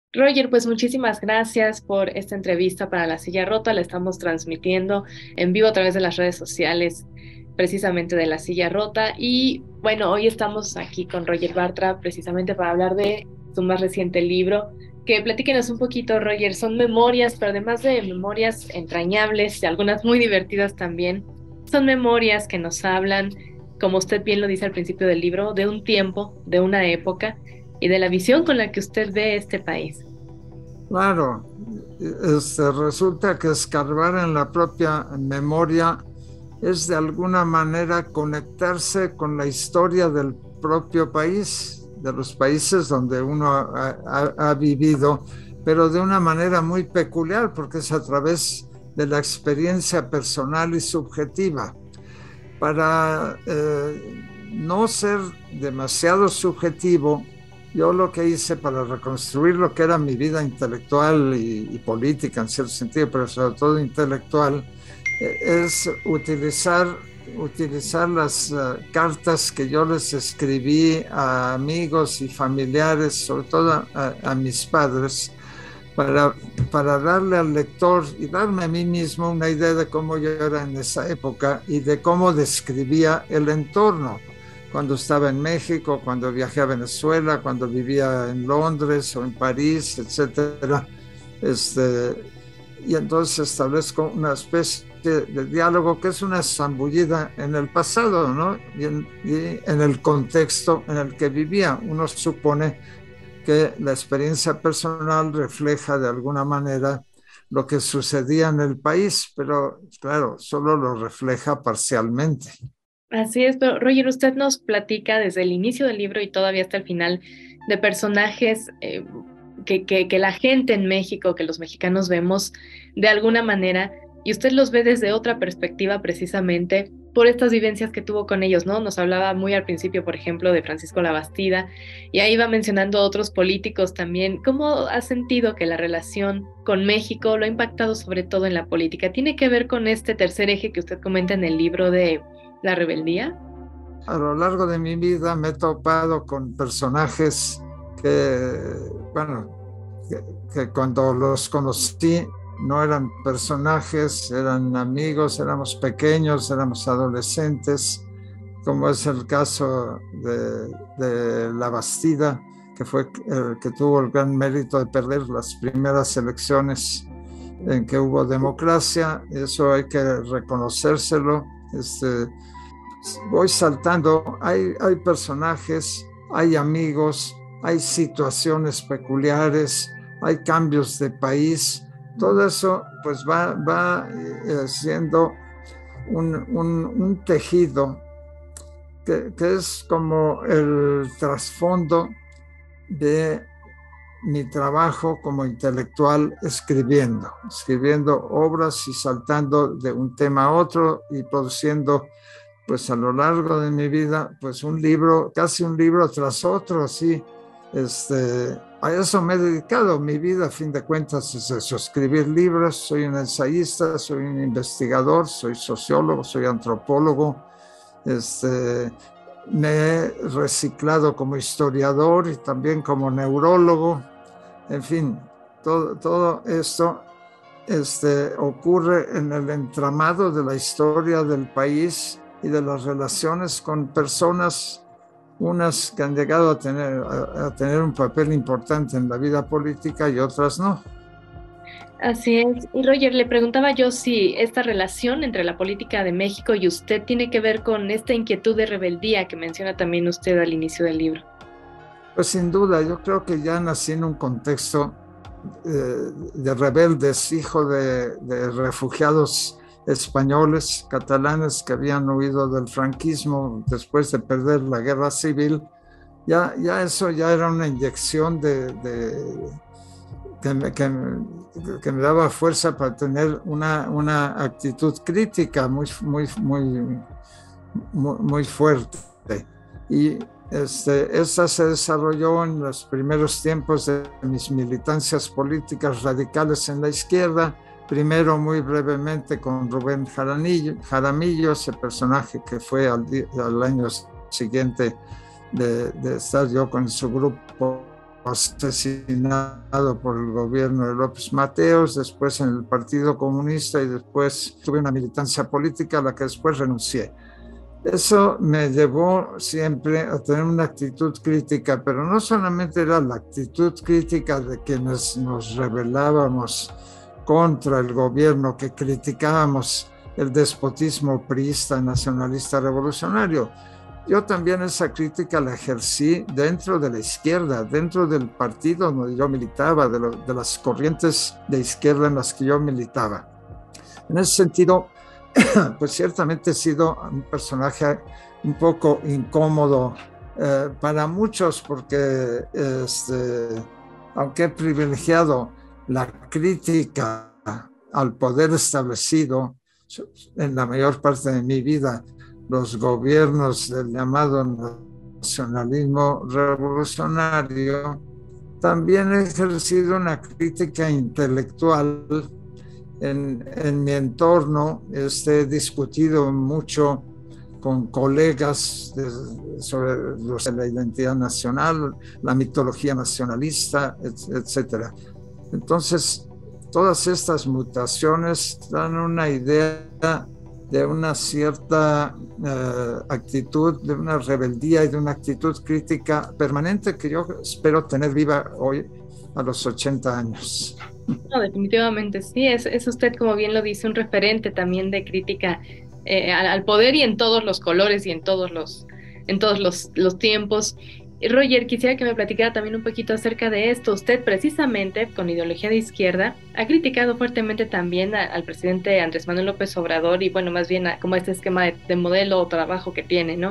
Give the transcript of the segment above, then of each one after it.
Roger, pues muchísimas gracias por esta entrevista para La Silla Rota. La estamos transmitiendo en vivo a través de las redes sociales, precisamente de La Silla Rota. Y bueno, hoy estamos aquí con Roger Bartra, precisamente para hablar de su más reciente libro. Que platíquenos un poquito, Roger. Son memorias, pero además de memorias entrañables y algunas muy divertidas también, son memorias que nos hablan, como usted bien lo dice al principio del libro, de un tiempo, de una época y de la visión con la que usted ve este país. Claro, resulta que escarbar en la propia memoria es de alguna manera conectarse con la historia del propio país, de los países donde uno ha vivido, pero de una manera muy peculiar, porque es a través de la experiencia personal y subjetiva. Para no ser demasiado subjetivo, yo lo que hice para reconstruir lo que era mi vida intelectual y política en cierto sentido, pero sobre todo intelectual, es utilizar las cartas que yo les escribí a amigos y familiares, sobre todo a mis padres, para, para darle al lector y darme a mí mismo una idea de cómo yo era en esa época y de cómo describía el entorno. Cuando estaba en México, cuando viajé a Venezuela, cuando vivía en Londres o en París, etcétera. Este, y entonces establezco una especie de diálogo que es una zambullida en el pasado, ¿no? Y en el contexto en el que vivía. Uno supone que la experiencia personal refleja de alguna manera lo que sucedía en el país, pero claro, solo lo refleja parcialmente. Así es, pero Roger, usted nos platica desde el inicio del libro y todavía hasta el final de personajes que la gente en México, que los mexicanos vemos de alguna manera, y usted los ve desde otra perspectiva precisamente por estas vivencias que tuvo con ellos, ¿no? Nos hablaba muy al principio, por ejemplo, de Francisco Labastida, y ahí va mencionando otros políticos también. ¿Cómo ha sentido que la relación con México lo ha impactado sobre todo en la política? ¿Tiene que ver con este tercer eje que usted comenta en el libro de la rebeldía? A lo largo de mi vida me he topado con personajes que, bueno, que cuando los conocí no eran personajes, eran amigos, éramos pequeños, éramos adolescentes, como es el caso de La Bastida, que fue el que tuvo el gran mérito de perder las primeras elecciones en que hubo democracia. Eso hay que reconocérselo. Voy saltando, hay personajes, hay amigos, hay situaciones peculiares, hay cambios de país. Todo eso pues va siendo un tejido que es como el trasfondo de mi trabajo como intelectual escribiendo obras y saltando de un tema a otro y produciendo pues a lo largo de mi vida pues un libro, casi un libro tras otro, así. A eso me he dedicado. Mi vida, a fin de cuentas, es eso, escribir libros. Soy un ensayista, soy un investigador, soy sociólogo, soy antropólogo. Este, Me he reciclado como historiador y también como neurólogo. En fin, todo esto ocurre en el entramado de la historia del país y de las relaciones con personas, unas que han llegado a tener un papel importante en la vida política y otras no. Así es. Y Roger, le preguntaba yo si esta relación entre la política de México y usted tiene que ver con esta inquietud de rebeldía que menciona también usted al inicio del libro. Pues sin duda, yo creo que ya nací en un contexto de rebeldes, hijo de refugiados españoles, catalanes que habían huido del franquismo después de perder la guerra civil. Ya eso ya era una inyección que, me, que, que me daba fuerza para tener una actitud crítica muy fuerte. Y esa se desarrolló en los primeros tiempos de mis militancias políticas radicales en la izquierda, primero muy brevemente con Rubén Jaramillo, ese personaje que fue al año siguiente de estar yo con su grupo asesinado por el gobierno de López Mateos, después en el Partido Comunista y después tuve una militancia política a la que después renuncié. Eso me llevó siempre a tener una actitud crítica, pero no solamente era la actitud crítica de quienes nos rebelábamos contra el gobierno, que criticábamos el despotismo priista, nacionalista, revolucionario. Yo también esa crítica la ejercí dentro de la izquierda, dentro del partido donde yo militaba, de las corrientes de izquierda en las que yo militaba. En ese sentido, pues ciertamente he sido un personaje un poco incómodo para muchos, porque aunque he privilegiado la crítica al poder establecido en la mayor parte de mi vida, los gobiernos del llamado nacionalismo revolucionario, también he ejercido una crítica intelectual en mi entorno. He discutido mucho con colegas sobre la identidad nacional, la mitología nacionalista, etcétera. Entonces, todas estas mutaciones dan una idea de una cierta actitud, de una rebeldía y de una actitud crítica permanente que yo espero tener viva hoy a los 80 años. No, definitivamente sí, es usted, como bien lo dice, un referente también de crítica al poder y en todos los colores y en todos los tiempos. Roger, quisiera que me platicara también un poquito acerca de esto. Usted, precisamente, con ideología de izquierda, ha criticado fuertemente también al presidente Andrés Manuel López Obrador y, bueno, más bien como este esquema de modelo o trabajo que tiene, ¿no?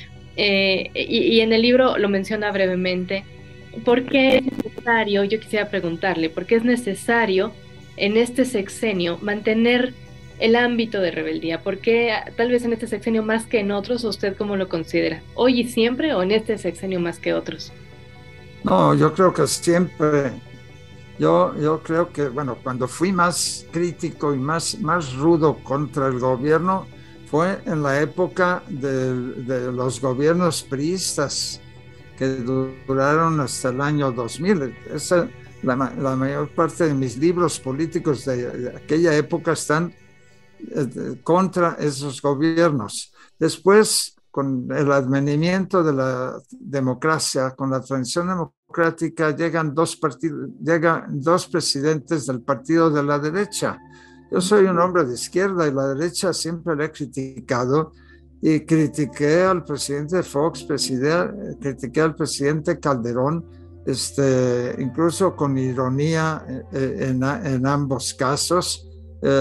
Y en el libro lo menciona brevemente. ¿Por qué es necesario, yo quisiera preguntarle, por qué es necesario en este sexenio mantener el ámbito de rebeldía? ¿Por qué tal vez en este sexenio más que en otros? ¿Usted cómo lo considera? ¿Hoy y siempre o en este sexenio más que otros? No, yo creo que siempre. Yo creo que, bueno, cuando fui más crítico y más rudo contra el gobierno fue en la época de los gobiernos priistas que duraron hasta el año 2000. La mayor parte de mis libros políticos de aquella época están contra esos gobiernos. Después, con el advenimiento de la democracia, con la transición democrática, llegan dos presidentes del partido de la derecha. Yo soy un hombre de izquierda y la derecha siempre la he criticado, y critiqué al presidente Fox, critiqué al presidente Calderón, incluso con ironía en ambos casos.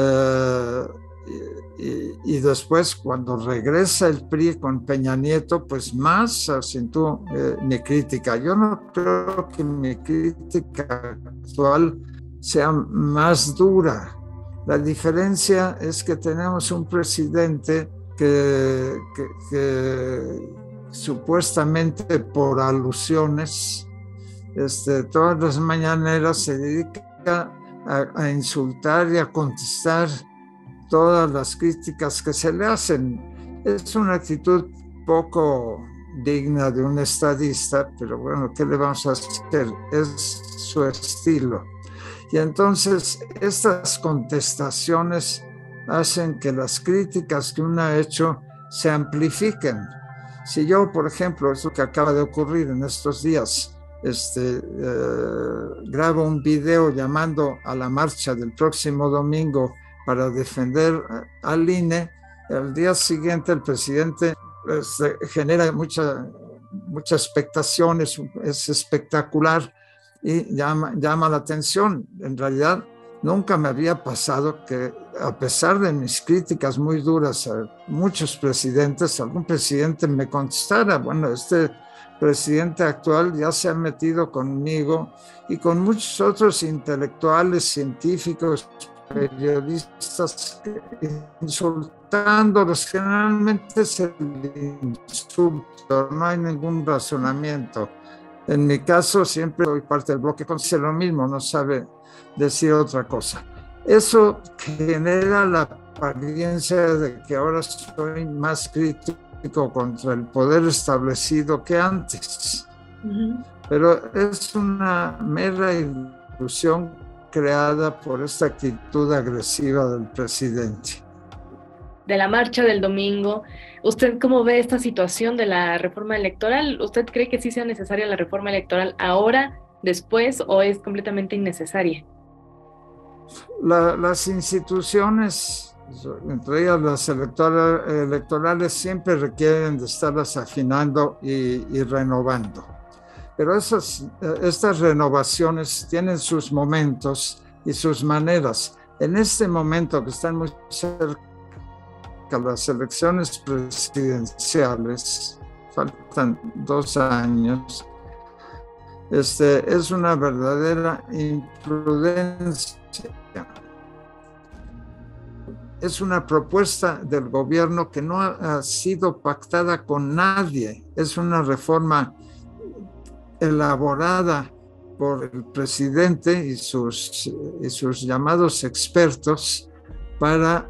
Y después, cuando regresa el PRI con Peña Nieto, pues más acentuó mi crítica. Yo no creo que mi crítica actual sea más dura. La diferencia es que tenemos un presidente que supuestamente por alusiones, todas las mañaneras se dedica a insultar y a contestar todas las críticas que se le hacen. Es una actitud poco digna de un estadista, pero bueno, ¿qué le vamos a hacer? Es su estilo. Y entonces estas contestaciones hacen que las críticas que uno ha hecho se amplifiquen. Si yo, por ejemplo, eso que acaba de ocurrir en estos días, grabo un video llamando a la marcha del próximo domingo para defender al INE, al día siguiente el presidente genera mucha expectación, es espectacular y llama la atención. En realidad, nunca me había pasado que, a pesar de mis críticas muy duras a muchos presidentes, algún presidente me contestara: bueno, este presidente actual ya se ha metido conmigo y con muchos otros intelectuales, científicos, periodistas, insultándolos. Generalmente es el insulto, no hay ningún razonamiento. En mi caso, siempre soy parte del bloque que dice lo mismo, no sabe decir otra cosa. Eso genera la apariencia de que ahora soy más crítico contra el poder establecido que antes. pero es una mera ilusión creada por esta actitud agresiva del presidente. De la marcha del domingo, ¿usted cómo ve esta situación de la reforma electoral? ¿Usted cree que sí sea necesaria la reforma electoral ahora, después, o es completamente innecesaria? Las instituciones, entre ellas las electorales, siempre requieren de estarlas afinando y renovando. Pero estas renovaciones tienen sus momentos y sus maneras. En este momento que están muy cerca las elecciones presidenciales, faltan 2 años, es una verdadera imprudencia. Es una propuesta del gobierno que no ha sido pactada con nadie. Es una reforma elaborada por el presidente y sus llamados expertos para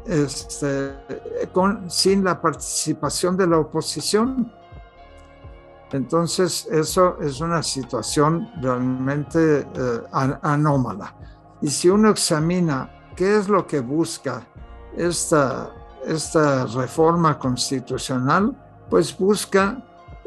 sin la participación de la oposición. Entonces, eso es una situación realmente anómala. Y si uno examina qué es lo que busca esta reforma constitucional, pues busca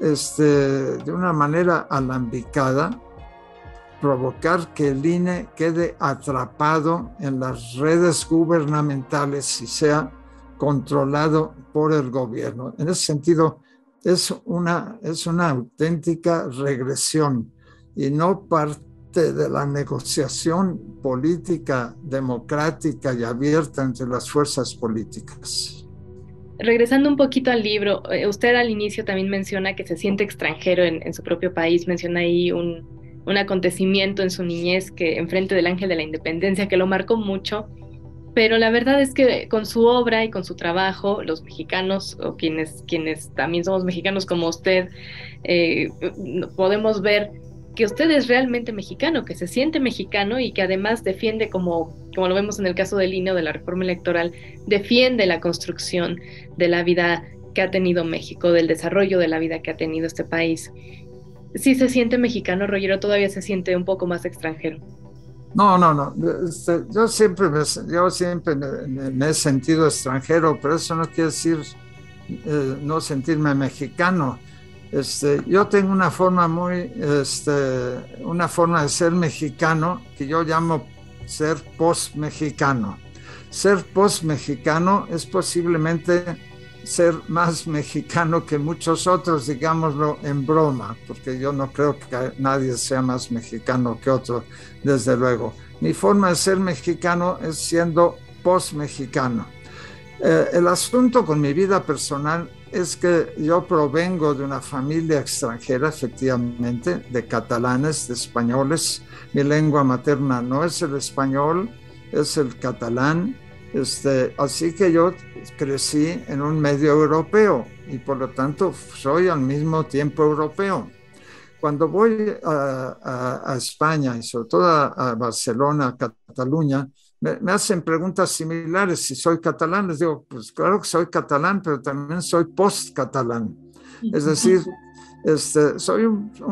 de una manera alambicada provocar que el INE quede atrapado en las redes gubernamentales y sea controlado por el gobierno. En ese sentido, es una auténtica regresión y no parte de la negociación política, democrática y abierta entre las fuerzas políticas. Regresando un poquito al libro, usted al inicio también menciona que se siente extranjero en su propio país, menciona ahí un acontecimiento en su niñez que enfrente del Ángel de la Independencia que lo marcó mucho, pero la verdad es que con su obra y con su trabajo, los mexicanos o quienes también somos mexicanos como usted, eh, podemos ver que usted es realmente mexicano, que se siente mexicano y que además defiende, como lo vemos en el caso del INE o de la reforma electoral, defiende la construcción de la vida que ha tenido México, del desarrollo de la vida que ha tenido este país. Sí se siente mexicano, Roger, o todavía se siente un poco más extranjero. No. Yo siempre me he sentido extranjero, pero eso no quiere decir no sentirme mexicano. Yo tengo una forma una forma de ser mexicano que yo llamo ser post-mexicano. Ser post-mexicano es posiblemente ser más mexicano que muchos otros, digámoslo en broma, porque yo no creo que nadie sea más mexicano que otro, desde luego. Mi forma de ser mexicano es siendo post-mexicano. El asunto con mi vida personal es que yo provengo de una familia extranjera, efectivamente, de catalanes, de españoles. Mi lengua materna no es el español, es el catalán. Así que yo crecí en un medio europeo y por lo tanto soy al mismo tiempo europeo. Cuando voy a España y sobre todo a Barcelona, a Cataluña, me hacen preguntas similares si soy catalán. Les digo, pues claro que soy catalán, pero también soy post-catalán. Es decir, soy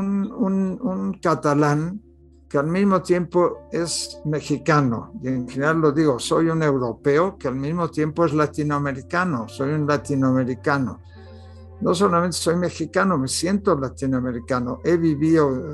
un catalán que al mismo tiempo es mexicano, y en general lo digo, soy un europeo que al mismo tiempo es latinoamericano, soy un latinoamericano. No solamente soy mexicano, me siento latinoamericano. He vivido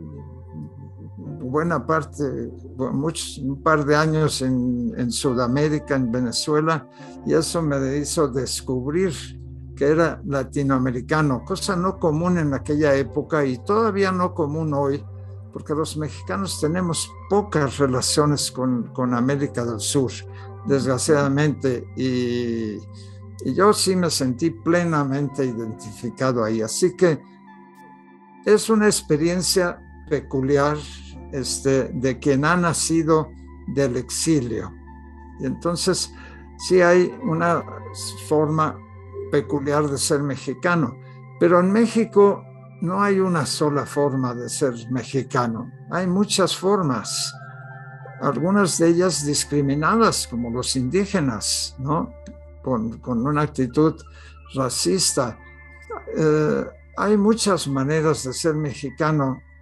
buena parte, un par de años en Sudamérica, en Venezuela, y eso me hizo descubrir que era latinoamericano, cosa no común en aquella época y todavía no común hoy, porque los mexicanos tenemos pocas relaciones con América del Sur, desgraciadamente, y yo sí me sentí plenamente identificado ahí. Así que es una experiencia peculiar de quien ha nacido del exilio. Y entonces sí hay una forma peculiar de ser mexicano, pero en México no hay una sola forma de ser mexicano, hay muchas formas, algunas de ellas discriminadas, como los indígenas, ¿no? Con una actitud racista. Hay muchas maneras de ser mexicano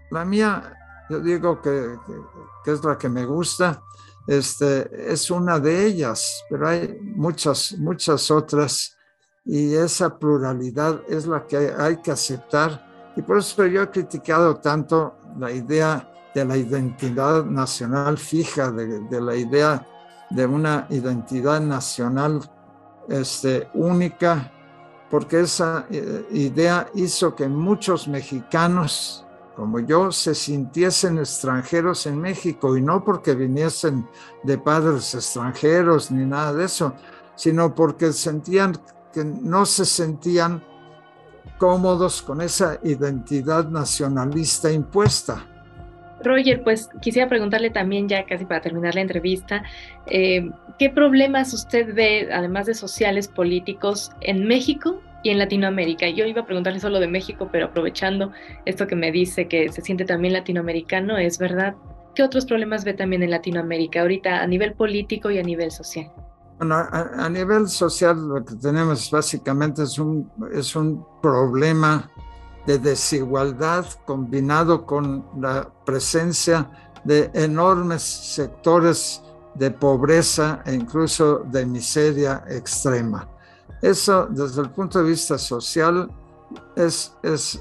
la mía, yo digo que es la que me gusta, es una de ellas, pero hay muchas otras, y esa pluralidad es la que hay que aceptar. Y por eso yo he criticado tanto la idea de la identidad nacional fija, de la idea de una identidad nacional única, porque esa idea hizo que muchos mexicanos como yo se sintiesen extranjeros en México, y no porque viniesen de padres extranjeros ni nada de eso, sino porque sentían que no se sentían cómodos con esa identidad nacionalista impuesta. Roger, pues quisiera preguntarle también, ya casi para terminar la entrevista, ¿qué problemas usted ve, además de sociales, políticos, en México y en Latinoamérica? Yo iba a preguntarle solo de México, pero aprovechando esto que me dice que se siente también latinoamericano, ¿es verdad? ¿Qué otros problemas ve también en Latinoamérica, ahorita a nivel político y a nivel social? Bueno, a nivel social lo que tenemos básicamente es un problema de desigualdad combinado con la presencia de enormes sectores de pobreza e incluso de miseria extrema. Eso, desde el punto de vista social, es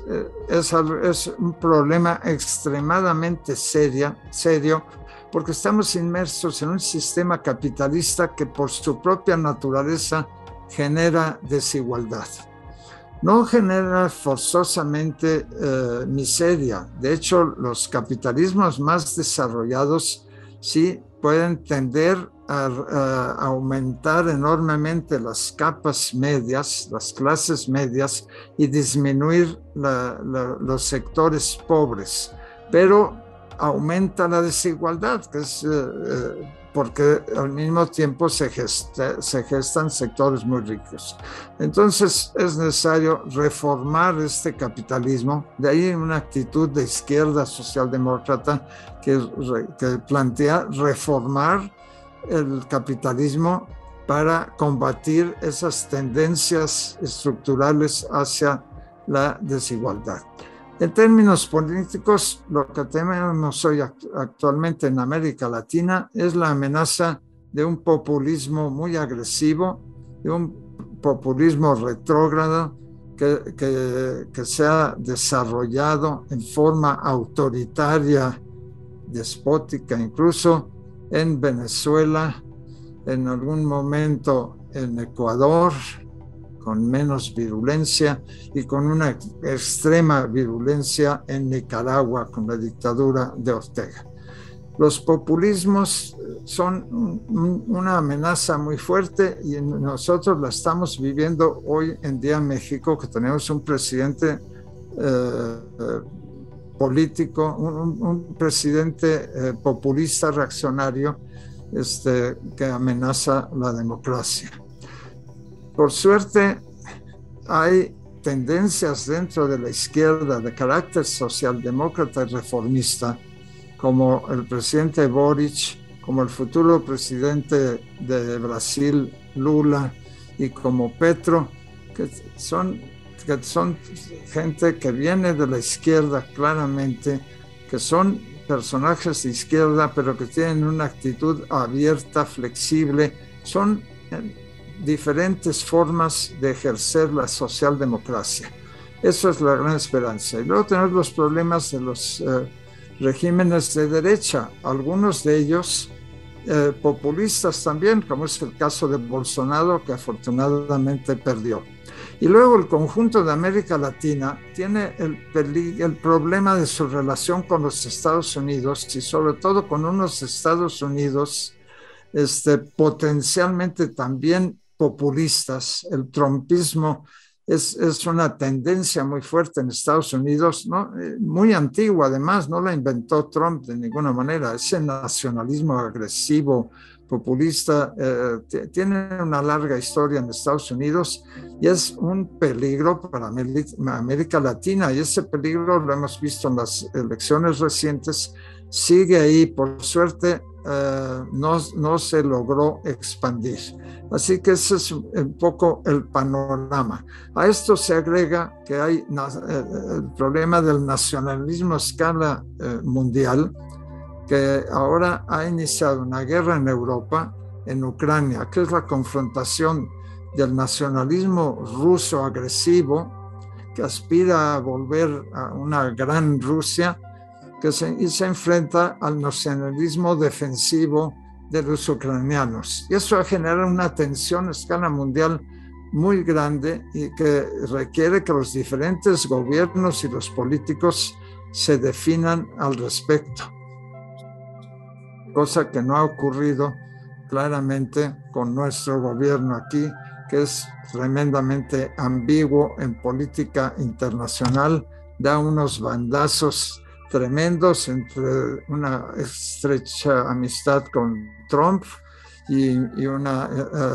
un problema extremadamente serio, porque estamos inmersos en un sistema capitalista que por su propia naturaleza genera desigualdad. No genera forzosamente miseria. De hecho, los capitalismos más desarrollados sí pueden tender a aumentar enormemente las capas medias, las clases medias, y disminuir los sectores pobres. Pero aumenta la desigualdad, que es porque al mismo tiempo se gestan sectores muy ricos. Entonces es necesario reformar este capitalismo, de ahí una actitud de izquierda socialdemócrata que plantea reformar el capitalismo para combatir esas tendencias estructurales hacia la desigualdad. En términos políticos, lo que tenemos hoy actualmente en América Latina es la amenaza de un populismo muy agresivo, de un populismo retrógrado que se ha desarrollado en forma autoritaria, despótica, incluso en Venezuela, en algún momento en Ecuador, con menos virulencia, y con una extrema virulencia en Nicaragua con la dictadura de Ortega. Los populismos son una amenaza muy fuerte, y nosotros la estamos viviendo hoy en día en México, que tenemos un presidente político, un presidente populista reaccionario que amenaza la democracia. Por suerte, hay tendencias dentro de la izquierda de carácter socialdemócrata y reformista, como el presidente Boric, como el futuro presidente de Brasil, Lula, y como Petro, que son gente que viene de la izquierda claramente, que son personajes de izquierda, pero que tienen una actitud abierta, flexible. Son diferentes formas de ejercer la socialdemocracia. Eso es la gran esperanza. Y luego tenemos los problemas de los regímenes de derecha, algunos de ellos populistas también, como es el caso de Bolsonaro, que afortunadamente perdió. Y luego el conjunto de América Latina tiene el problema de su relación con los Estados Unidos, y sobre todo con unos Estados Unidos potencialmente también populistas. El trumpismo es una tendencia muy fuerte en Estados Unidos, ¿no? Muy antigua además, no la inventó Trump de ninguna manera. Ese nacionalismo agresivo, populista tiene una larga historia en Estados Unidos y es un peligro para América Latina, y ese peligro lo hemos visto en las elecciones recientes, sigue ahí. Por suerte no se logró expandir. Así que ese es un poco el panorama. A esto se agrega que hay el problema del nacionalismo a escala mundial, que ahora ha iniciado una guerra en Europa, en Ucrania, que es la confrontación del nacionalismo ruso agresivo, que aspira a volver a una gran Rusia, y se enfrenta al nacionalismo defensivo de los ucranianos. Y eso genera una tensión a escala mundial muy grande y que requiere que los diferentes gobiernos y los políticos se definan al respecto, cosa que no ha ocurrido claramente con nuestro gobierno aquí, que es tremendamente ambiguo en política internacional, da unos bandazos tremendos entre una estrecha amistad con Trump y una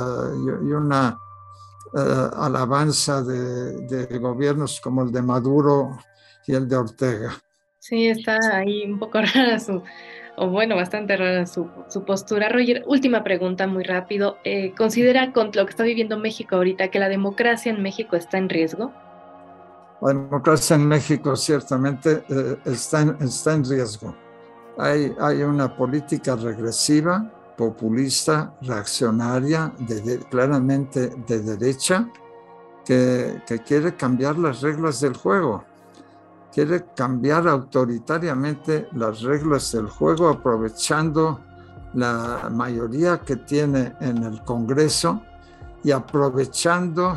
alabanza de gobiernos como el de Maduro y el de Ortega. Sí, está ahí un poco rara bastante rara su postura. Roger, última pregunta muy rápido. ¿Considera con lo que está viviendo México ahorita que la democracia en México está en riesgo? La democracia en México ciertamente está en riesgo. Hay una política regresiva, populista, reaccionaria, claramente de derecha, que quiere cambiar las reglas del juego. Quiere cambiar autoritariamente las reglas del juego, aprovechando la mayoría que tiene en el Congreso y aprovechando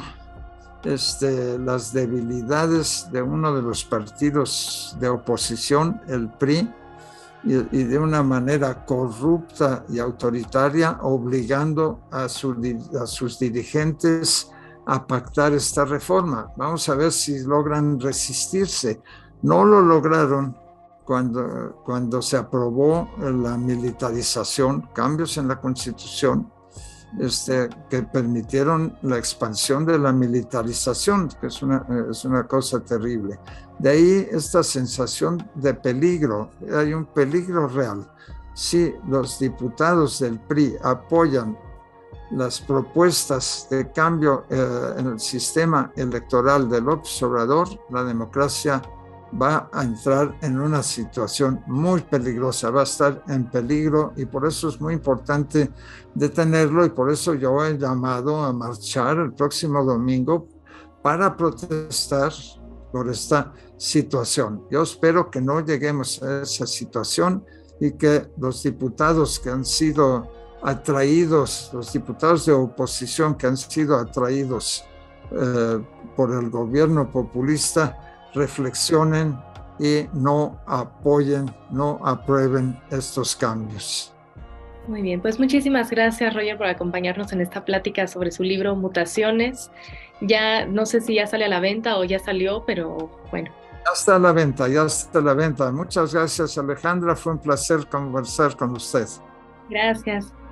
las debilidades de uno de los partidos de oposición, el PRI, y de una manera corrupta y autoritaria, obligando a sus dirigentes a pactar esta reforma. Vamos a ver si logran resistirse. No lo lograron cuando se aprobó la militarización, cambios en la Constitución, que permitieron la expansión de la militarización, que es una cosa terrible. De ahí esta sensación de peligro. Hay un peligro real. Si los diputados del PRI apoyan las propuestas de cambio en el sistema electoral del López Obrador, la democracia va a entrar en una situación muy peligrosa, va a estar en peligro, y por eso es muy importante detenerlo, y por eso yo he llamado a marchar el próximo domingo para protestar por esta situación. Yo espero que no lleguemos a esa situación y que los diputados que han sido atraídos, los diputados de oposición que han sido atraídos por el gobierno populista, reflexionen y no apoyen, no aprueben estos cambios. Muy bien, pues muchísimas gracias, Roger, por acompañarnos en esta plática sobre su libro Mutaciones. Ya no sé si ya sale a la venta o ya salió, pero bueno. Ya está a la venta. Muchas gracias, Alejandra. Fue un placer conversar con usted. Gracias.